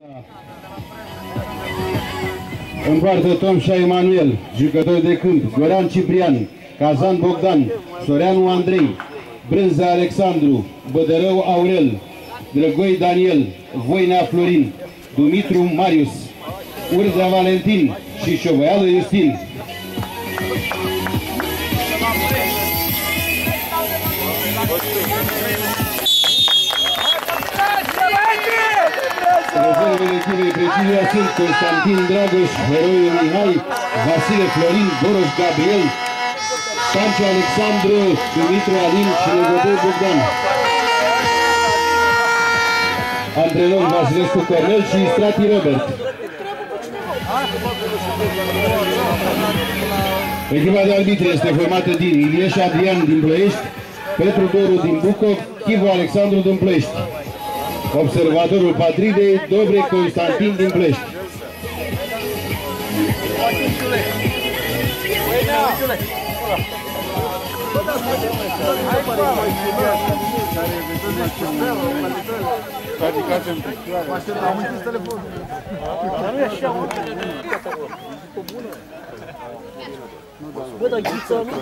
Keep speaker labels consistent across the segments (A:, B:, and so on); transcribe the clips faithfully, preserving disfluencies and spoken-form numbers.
A: În poartă Tomșa Emanuel, jucători de câmp, Goran Ciprian, Cazan Bogdan, Soreanu Andrei, Brânza Alexandru, Bădărău Aurel, Drăgoi Daniel, Voinea Florin, Dumitru Marius, Urzea Valentin și Șovăială Justin. Rezervele echipei Precilia sunt Constantin Dragoș, Heroiu Mihai, Vasile Florin, Boroș Gabriel, Stanciu Alexandru, Dumitru Alin și Negodeu Bogdan. Antrenor Vasilescu Cornel și Strati Robert. Echipa de arbitri este formată din Ilieș Adrian din Ploiești, Petru Doru din Bucov, Chivu Alexandru din Ploiești. Observatorul Patridei, Dobre Constantin din Ploiești.
B: Bă, dar ghița nu...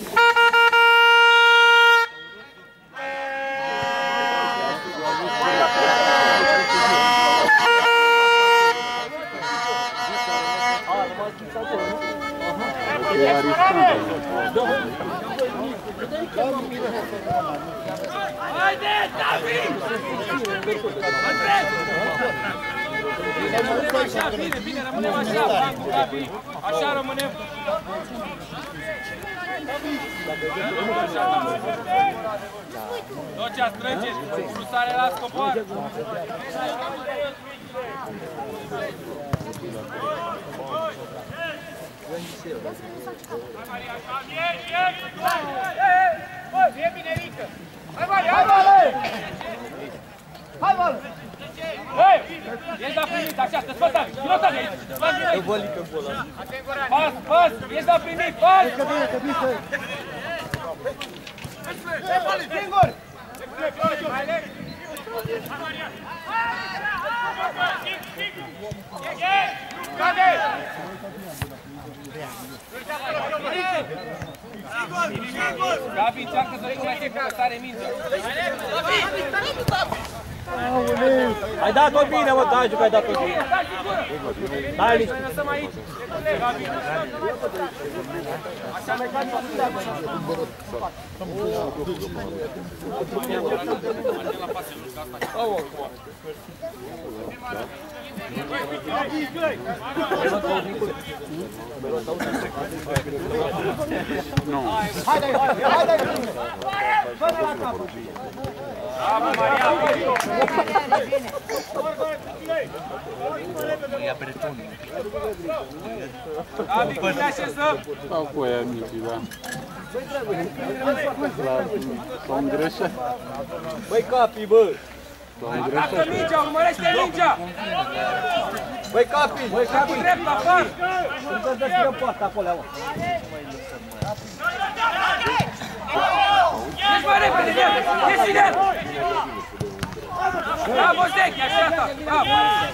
C: Haide, Davi! Așa, bine, bine, rămânem așa, Davi, așa rămânem. Docea, strângeți, brusare la scopar. E bine, Rică! Hai, Vale! Hai, Vale! Hai, Vale! Hei! Ești la primit, așa, te spăți, Davi! Pilota de aici! Pas, pas! Ești la primit, pas! Hei, Vale, singur! Hai, Lex! Hai, Marian! Cade! Gabi, încearcă să nu mai fie că sare mingea.
B: Ai dat-o bine, mă, Tagiu, că ai dat-o bine. Hai, nici.
C: Lăsăm aici. Gabi. Așa mai faci
B: Haide, haide, haide!
C: Bravo, Maria!
D: Ia bretonul.
C: Gabi, cum te așezăm?
E: Stau cu aia micii, da. S-au îngreșat.
B: Băi, capii, bă!
C: Atacă mingea, urmărește mingea!
B: Băi, capii! Băi, capii!
C: Cu drept, afară!
B: Nu să deschidă poarta acolo, mă!
C: Ești mai repede, de el! Ești și de el! Da, Bozdechi, așa ta! Da!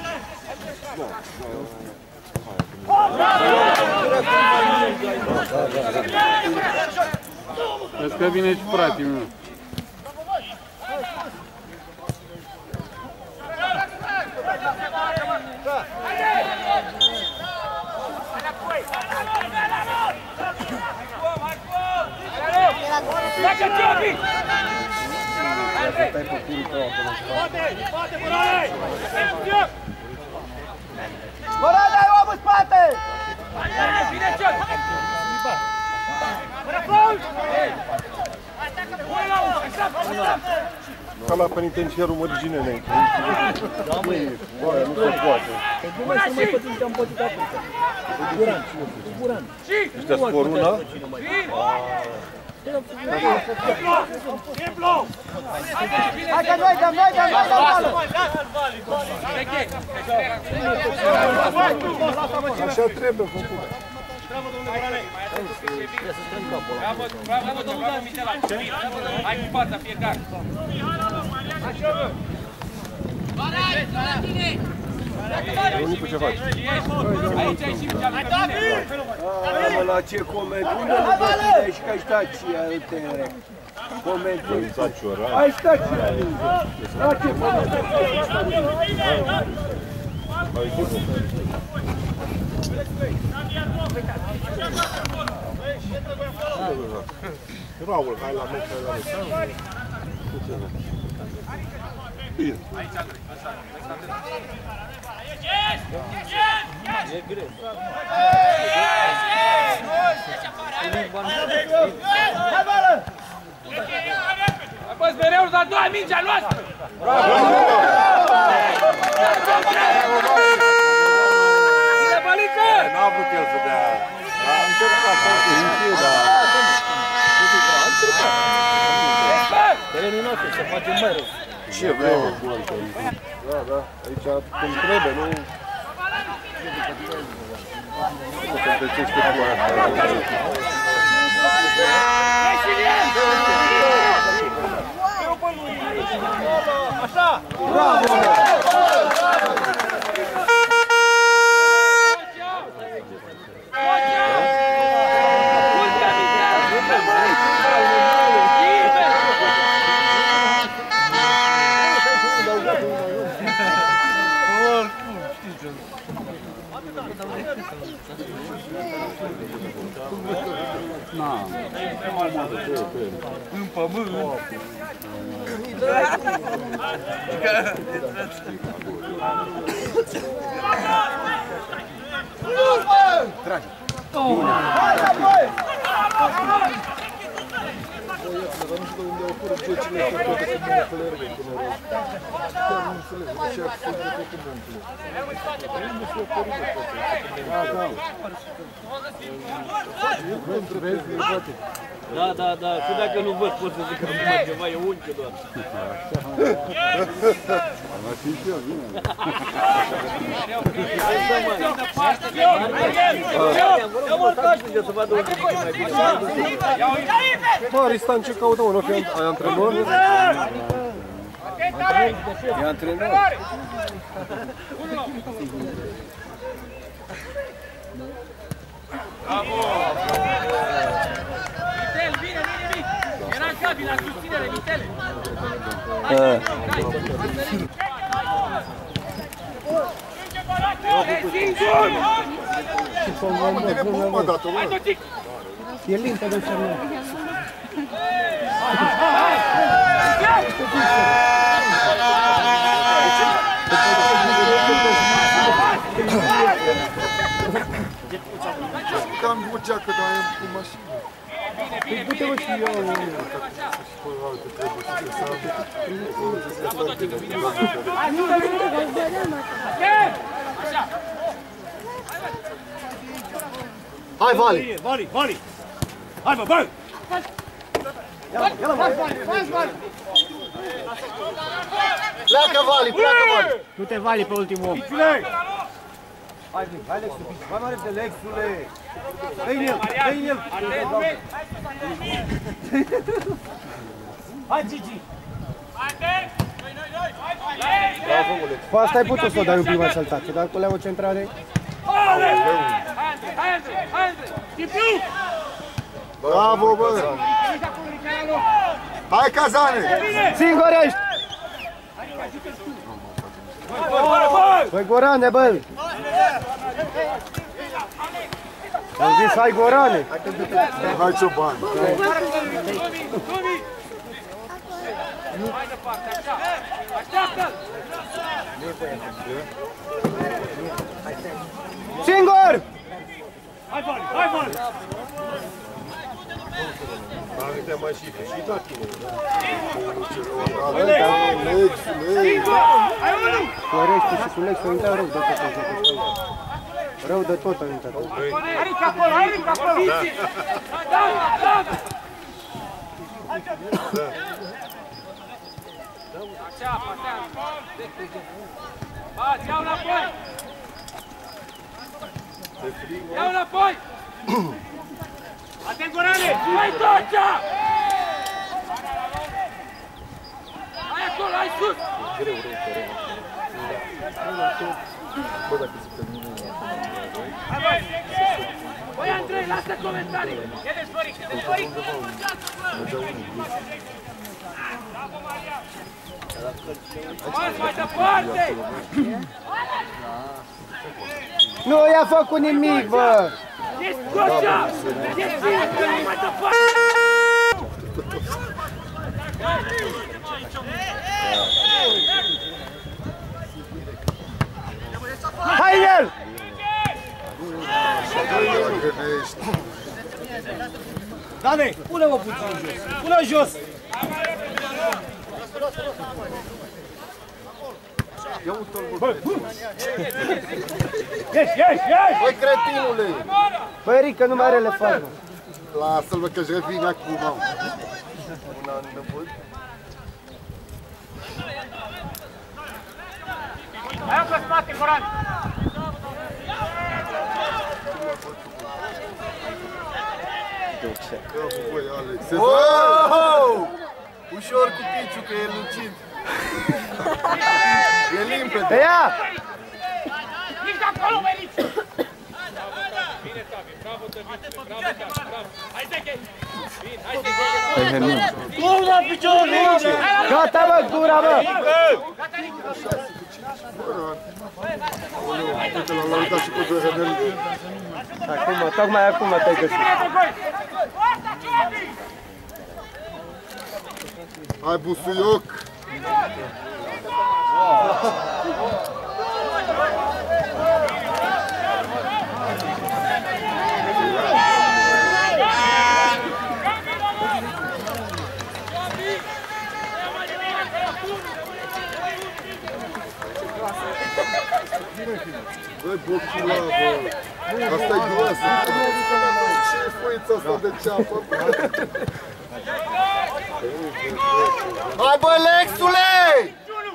E: Vezi că vine și fratii meu.
C: Pleacă, Ciobi!
B: Goran, dai om în spate!
C: Bine, Ciobi!
F: Ca la penitenciarul Mărgine înainte. Da, măi, băi, nu se poate.
B: Nu mai să mai pățim ce-am pățit atunci. Guran, Guran.
F: Ăștia sporuna?
B: Hai că noi dăm, noi dăm, noi dăm bală!
F: Așa trebuie făcut.
C: Bravo, domnule Borale! Bravo, bravo, bravo, Mitela! Hai cu fața fiecare! Așa, bă! Baraj, la tine!
F: Ronicu, ce faci?
C: Aici ai și mingea lângă mine.
D: A, mă, la ce coment? Unde nu vă tine și că ai stat și alte comentarii? Ai stat și alte. La ce coment?
F: Raul, hai la meci, hai la meci. Bine.
B: E greu.
C: Apăs mereu, dar doar mingea noastră! Bine, Bălică!
F: N-a vrut el să dea. A încercat să închid, dar...
B: Terenul nostru, să facem mai rău.
F: Ce vrem? Da, da, aici cum trebuie, nu... Nu te trecește cu aia.
C: Așa!
D: Bravo!
F: În pământ. Trage.
B: Da, da, da, și dacă nu văd, pot să zic că nu merge, mai e unchiul doar.
F: Ar fi și eu, bine.
B: Eu mă urcași de să vadă unde zic mai bine.
F: Bă, Aristan, ce caută, mă? Nu fi antrenor?
D: E antrenor.
C: Vitel, vine, vine, vine! Era în cabi, la susținere, Vitele! Hai, Totic!
D: E limpede de semnă.
F: Cam cu geacă, dar e cu mașină.
C: Bine, bine, bine!
D: Hai, Vali!
C: Vali, Vali! Hai, bă, bă!
D: Pleacă, Vali, pleacă, Vali!
G: Nu te Vali pe ultimul om.
D: Hai, hai, Lexul, hai mai repede, Lexule! Dă-i el, dă-i el!
C: Hai, Gigi!
D: Pe asta ai putut să o dai un pic mai saltat, să dai cu leau o centrare.
C: Hai, Andrei! Hai, Andrei! Hai, Andrei! Tipiu!
F: Bravo, bă! Hai, Cazane!
D: Singur ești! Băi, Gorane, bă! Am zis, hai, Gorane!
F: Hai, Cioban!
C: Mai departe, așa! Așteaptă-l!
D: Singur!
C: Hai, Vali! Hai, Vali!
F: Uite, mai și și da tine. Lex, Lex!
C: Hai, unul!
D: Cu Orești și cu Lex au intrat rău de tot în jocul ăsta. Rău de tot au intrat.
C: Aric acolo, aric acolo! Da, da! Așa, patează! Bați, iau înapoi! Iau înapoi! Atent, Gorane! Hai, Docea! Hai acolo, hai sus!
F: Bă, dacă se termină...
C: Hai, băi! Băi, Andrei, lasă comentarii! E desfăric, e desfăric! Mai, mai departe!
D: Nu i-a făcut nimic, bă!
C: Ești goșa! Ești bine, mai departe!
D: Hai el!
B: Dane, pune-mă puțin jos! Pune-o jos!
C: Ieși, ieși, ieși!
F: Băi, cretinule!
D: Băi, Rică, nu mai are elefant.
F: Lasă-l, bă, că-și revine acum, mă. Un an înăpoi.
C: Hai încă spate, Goran!
F: Că, băi, Alex, se oh! Ușor cu piciu, că e lucid. E limpede.
D: Ia!
C: Nici de acolo, Merici! Bine, Tavi, bravo, Tăvițe, bravo, bravo! Hai, Zeche! Bine, hai, Zeche!
B: Cum la picior, minge!
D: Gata, bă, gura, bă!
C: Gata, Nicu!
F: Uite, l-am laudat și pe Zăhănel.
D: Acum, tocmai acum te-ai găsit.
F: Hai, Busuioc! Băi, bocila, bă! Asta-i groasă! Ce-i foița asta de ceapă? Hai, bă, Lexule!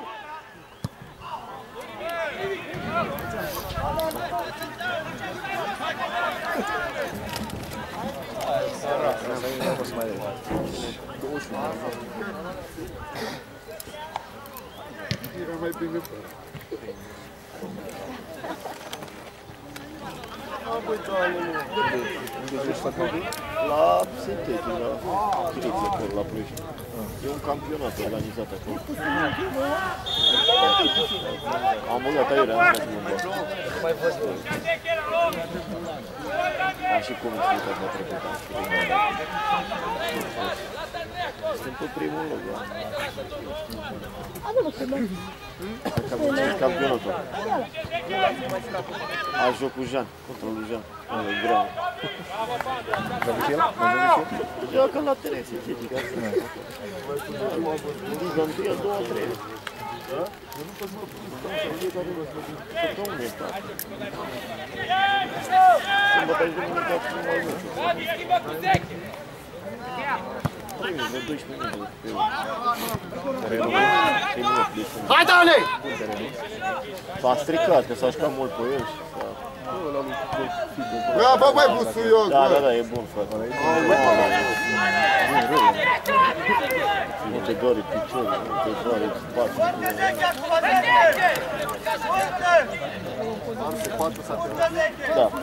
F: Era mai bine pe băi, doamne, nu. Unde ești acolo? La Sintetic, la direcție acolo, la Ploiești. E un campionat organizat acolo. Am băgat aiurea, am dat un bă. Mai văzut. Am și cum îți uita de trecut, am spus. Suntem pe primul loc, da. Campionatul. A joc cu Jean, contra lui Jean. E greu. L-a el? Joacă la teren, sintetic. Liga întâi, a doua, a treia. Săptămâne asta. Sâmbătă și duminică cu mai mult. De doisprezece minute. Hai, Dane! S-a stricat, că s-a jucat mult pe el și s-a... Bă, băi, Busuioc, bă! Da, da, da, e bun, frate. Nu te doare piciorul, nu te doare spațiul. Am se poate să te... Da.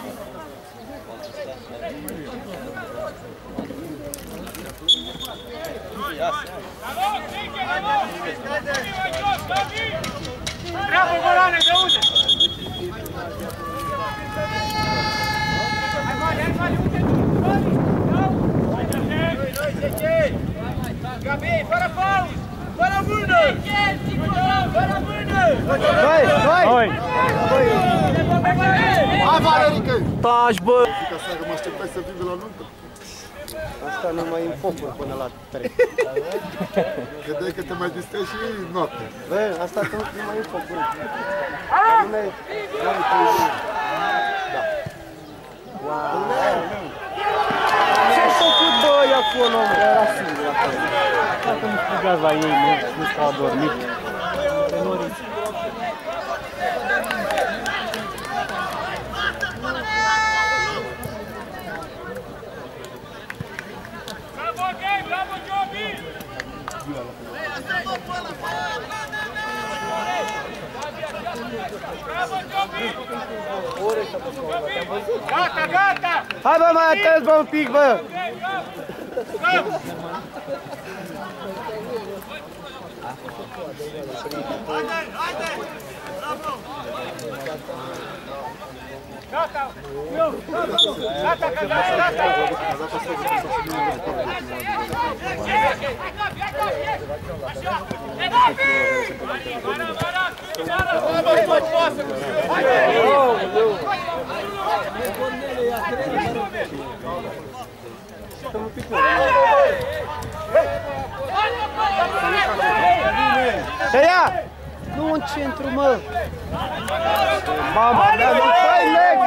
C: Bravo, Gorane, de unde? Hai, Mali, hai, Mali, unde? Gabi, fără pauz! Fără mână! Fără mână!
D: Hai, hai!
F: Hai, Valerică!
B: Taci, bă!
F: Ca seara mă așteptai să vin de la nuntă.
D: Asta nu mai împopă până la trei.
F: Credeai că te mai distrezi și noapte.
D: Bă, asta nu mai împopă. Lumea e... Care trei zile. Da. Wow! Ce-ai făcut, băi, acolo, mă? Era singur acolo.
B: Dacă nu strigați la ei, nu s-a adormit. Tenoriți.
C: Bravo, Giobi! Gata, gata!
D: Hai bă, mai atent bă un pic bă!
C: Gata! Gata, gata, gata!
D: Să ia! Nu în centru, mă! Mama mea, nu fai leg!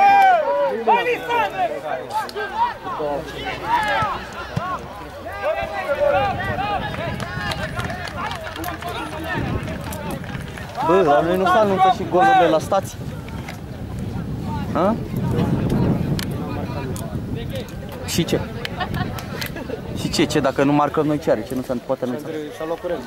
D: Bă, la noi nu se anunță și golurile la stații? Ha? Și ce? Și ce? Ce? Dacă nu marcăm noi ce are? Ce nu se poate anunța?
B: S-a luat curent.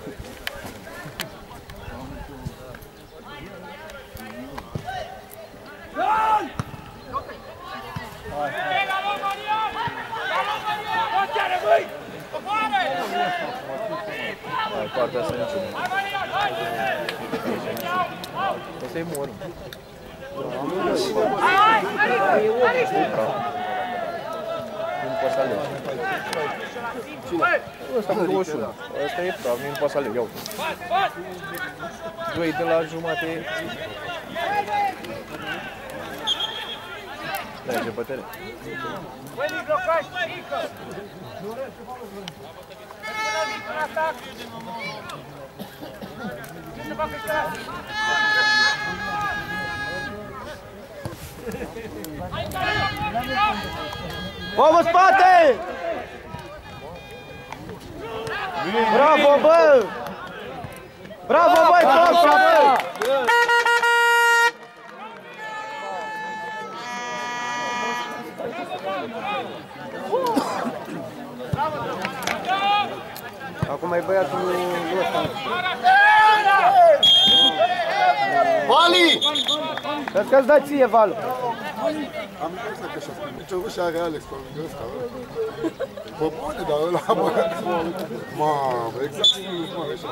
F: Partea asta niciunul. O să-i mor. Nu poți să alegi. Cine? Ăsta cu douăzeci și unu. Ăsta e praf, nu poți să alegi. Iau. Doi de la jumate. Da, ce bătere.
C: Băi, blocați, mică!
D: Omul în spate! Bravo, bă! Bravo, băi, forța, bă! Acum e băiatul ăsta.
F: Vali!
D: Vezi că-ți dai ție, Valu.
F: Am impresia că și-a spus. Ce ușa are Alex pe lângă ăsta, bă? Bă, bune, dar ăla, bă, mamă, exact cum nu-ți mă așa.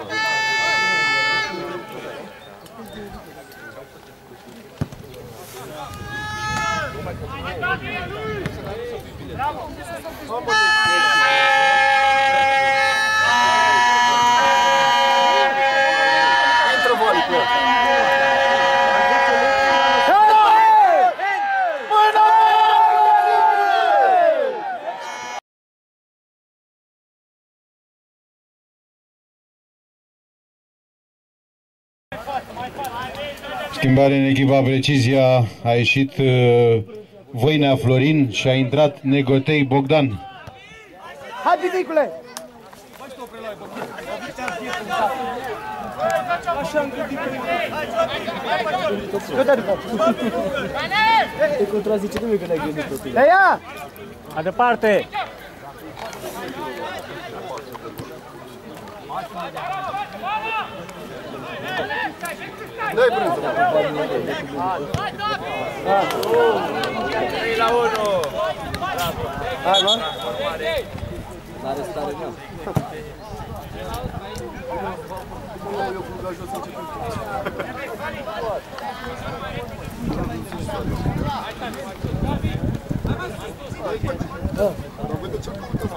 F: Intră Vali pe ăla.
A: Schimbare în echipa Precizia, a ieșit uh, Voinea Florin și a intrat Negotei Bogdan.
D: Hai, bidicule! Te contrazice nimeni când ai gândit pe tine. Ia!
B: Mai departe!
F: Dai brânză, mă.
B: trei la unu!
D: Hai, mă!
B: N-are stare mea.
F: Eu cum la jos început. Dar vede ce căutați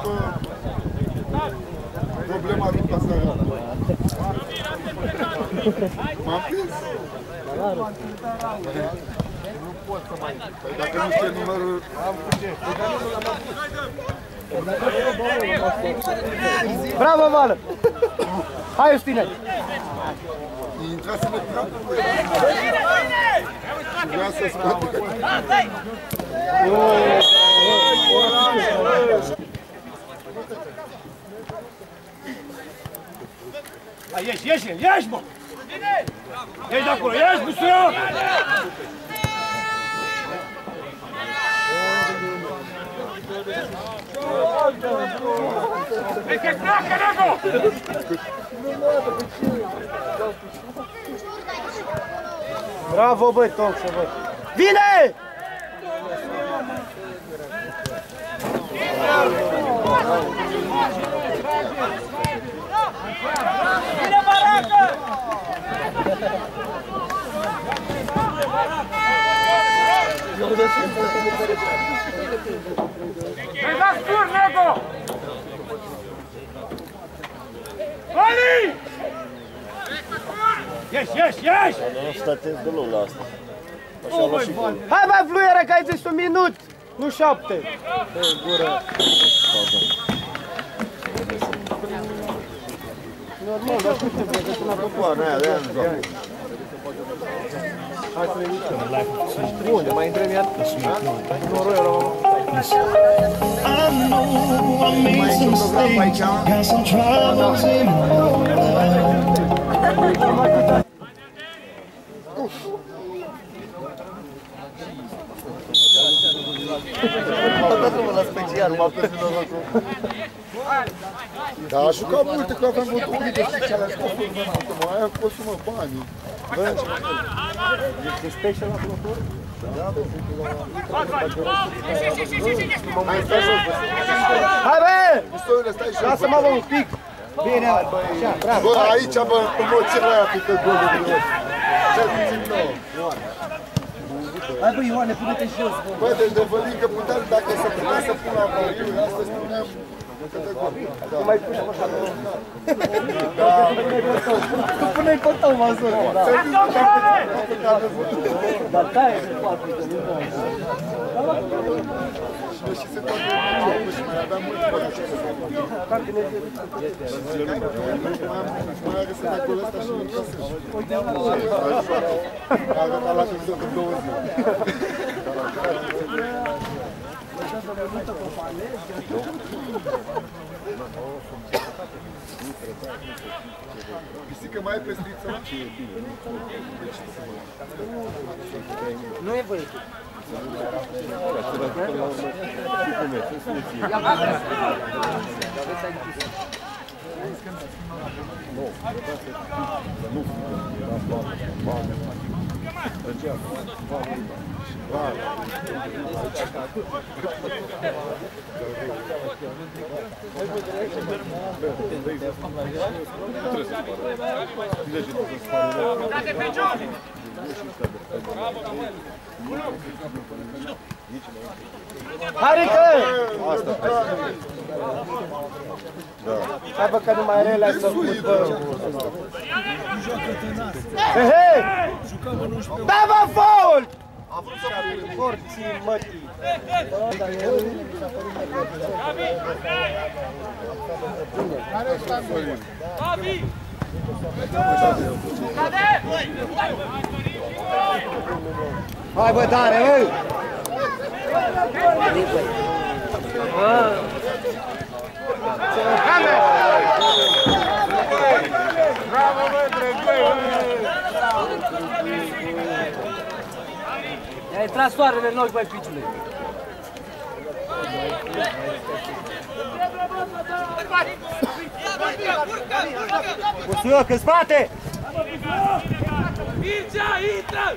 F: pe problema lui Pasarea. M-am prins. Nu pot să mai... Păi dacă nu știe numărul... Am cu ce?
D: Bravo, Vală! Hai, Justine!
F: Intrase în ecran cu voi. Vrea să scoate.
B: Hai, ieși, ieși, ieși, mă! Ieși de acolo, ieși, Busuioc!
C: Perché stacca, Nago!
D: Bravo, băi, Tom, să văd. Vine!
C: Vine Baracă! Hai dați tur, Nego! Ali! Ieși, ieși, ieși!
F: Nu statez deloc la asta. Așa la și gol.
D: Hai, bă, fluiere, că ai zis un minut, nu șapte. Ei, gură. Normal, dar cum te vezi? Sunt la popoară aia, de aia nu joacă. Hai să ne uităm. Unde? Mai intrăm iar? Noroi, ăla.
G: I know I made some mistakes, got some troubles in my life.
F: Da, a jucat multe, că aveam văzut unii de știi ce alea scos urmănată, mă, aia costă, mă, banii. Bă, ce mă
D: Ești special la floturi?
F: Da, bă,
D: Hai, bă!
F: pistoile, stai și
D: Lasă-mă, bă, un pic. Bine, așa, bravo.
F: bă, aici, bă, în moțile aia pică golul din ăsta. Cel puțin nouă.
D: Hai, bă, Ioane, pune-te jos, bă.
F: Bă, deci de vălincă puteam, dacă să puteam să pun la valiu, asta spuneam câte gol. Da.
D: Nu mai pune așa, bă. Tu pune-i pe tău, mă, zău. Dar taie de patru, că nu dă.
F: Și se toate jocul și mai aveam mulți bani așa să fac. Mai are să acolo ăsta și nu casă. A gata la televizor de două zile. Pisică mai ai pe striță?
D: Nu e voie. Harică! Hai, bă, că nu mai are, l-ai făcut, bă. Hei, hei! Da, bă, fault! Porții, mătii. Hai, bă, tare, hei!
C: Bravo, bă, drăgoi!
D: I-a intrat soarele în ochi, băi, piciule. Busuioc, în spate!
C: Mircea, intră!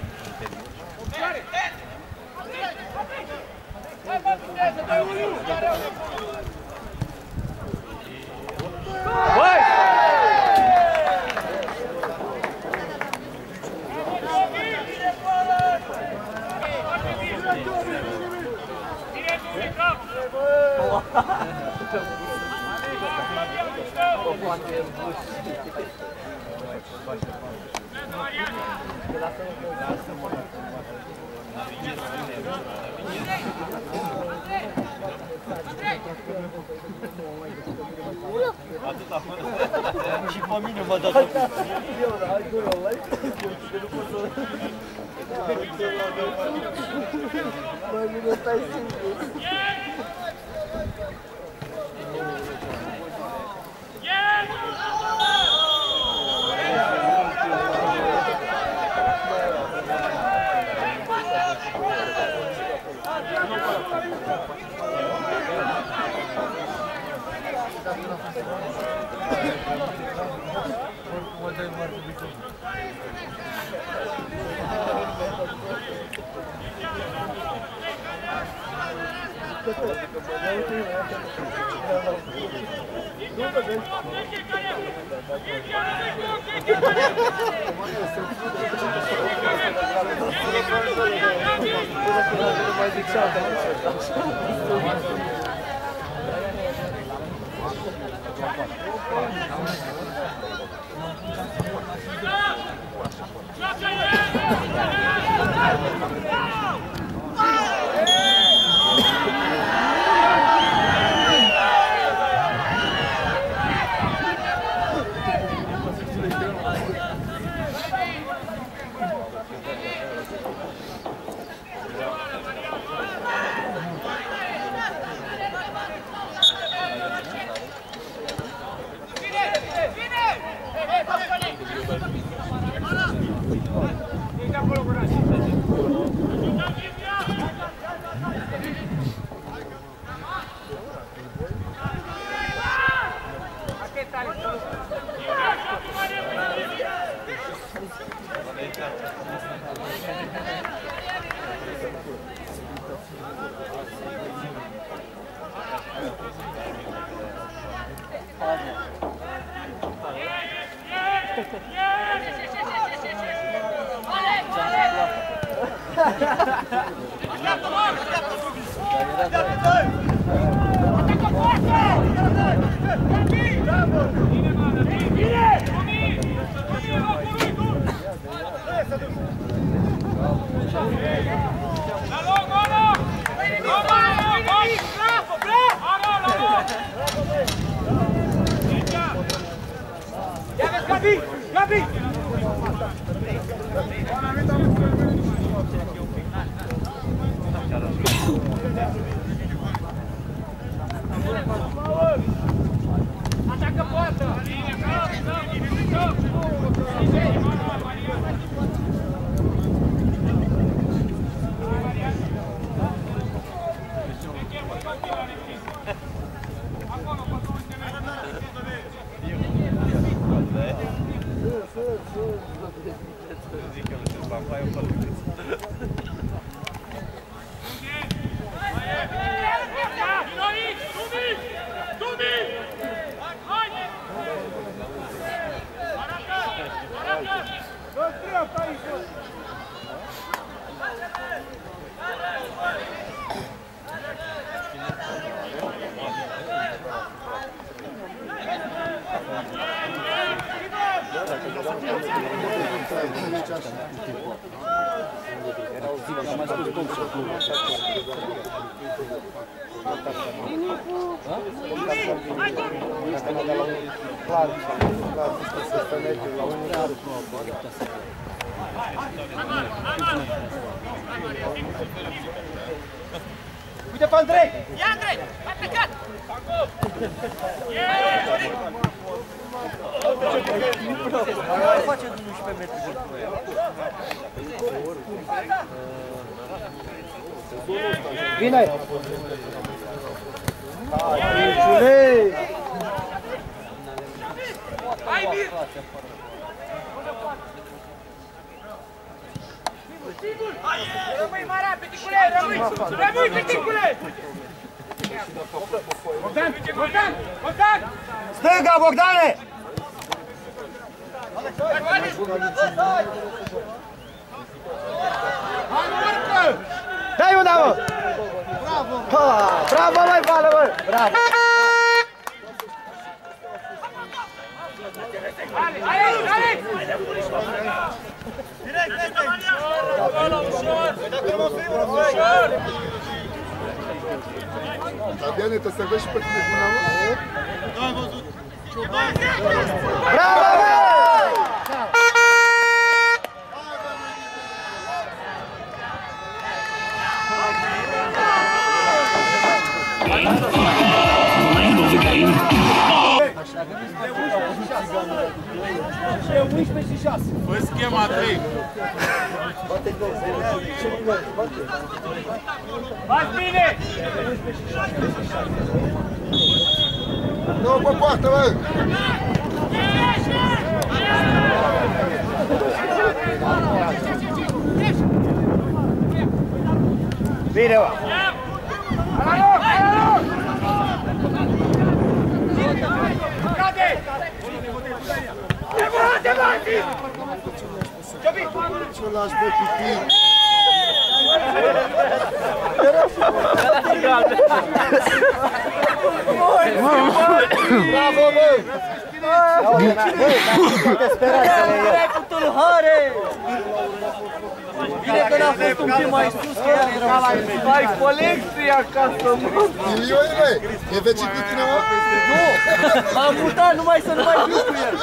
D: Băi!
B: Și pe mine m-a dat
D: Băi, mine stai singur.
C: Gabi! Gabi! Ataca a porta! Uite pe Andrei! Ia Andrei! Ai plecat! Face unsprezece metri de Vine! Ciule! Hai, Mir! Rămâi, Mara, peticule! Rămâi! Rămâi, peticule! Bogdan! Bogdan! Bogdan! Stânga, Bogdane! Dai una, mă! Bravo! Bravo, mai bală, mă! Bravo! Alex, Alex, Alex! Direct, direct! Ușor! Ușor!
F: Adriane, te servești și pe tine cu mea, mă?
C: Nu am văzut!
D: Bravo, bă!
G: Mind of the game.
C: unsprezece și șase.
E: Fă schema trei.
C: Bați bine!
F: Nu, pe poartă, bă!
D: Bine, bă!
C: Alo!
F: Ce-o lași pe pitic? Bravo, bă!
D: Bine că n-a fost un pic mai sus, că ea era mai colecție acasă, mă!
F: Ilioi, băi! E vecin cu tine, mă?
D: Nu! M-am mutat numai să nu mai fiu cu el!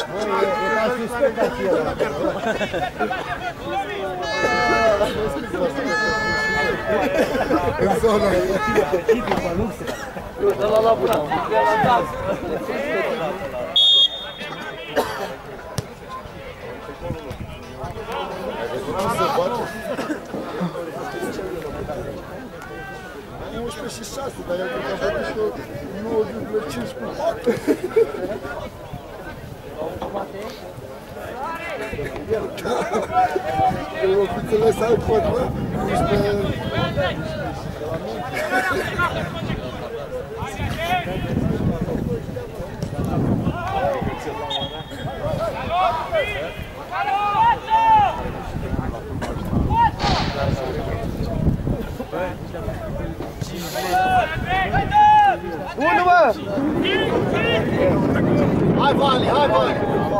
F: În zonă!
D: Dă la laburat, dă la dans!
F: nouăsprezece și șase, dar el cred că a bătut și nouă virgulă cinci cu patru. Rofițele s-au pot, bă?
D: Unu, bă!
F: Hai, Vali, hai, Vali!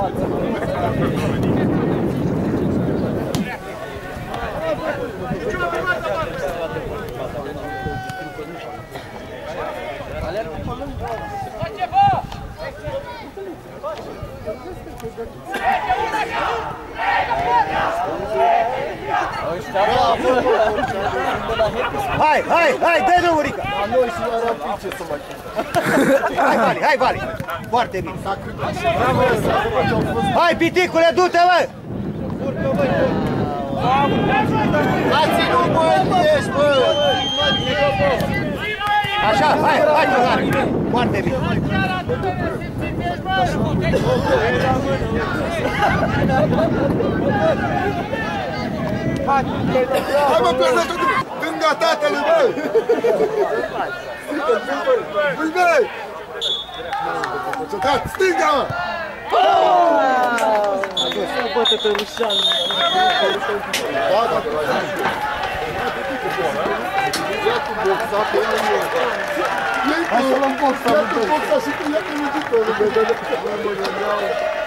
D: Hai, hai, hai, dă drumul, Rica!
F: La noi și la rapid ce să mai fac?
D: Hai, Vali, hai, Vali! Foarte bine! Hai, piticule, du-te, bă!
F: Hai, ținu, bă, ești, bă!
D: Așa, hai, hai, Ionar! Foarte bine!
F: Hai, mă, plătă tu! Stânga tatălui, bă! Băi, băi! Stânga, mă!
D: Bă, tătărușan!
F: Da, da, da. Ia cu boxa, că e nu e. Hai să luăm boxa, ia cu boxa și tu ia cu muzică.